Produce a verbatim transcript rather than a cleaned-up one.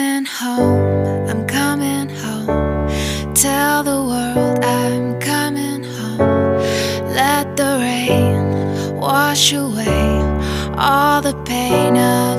coming home, I'm coming home. Tell the world I'm coming home. Let the rain wash away all the pain of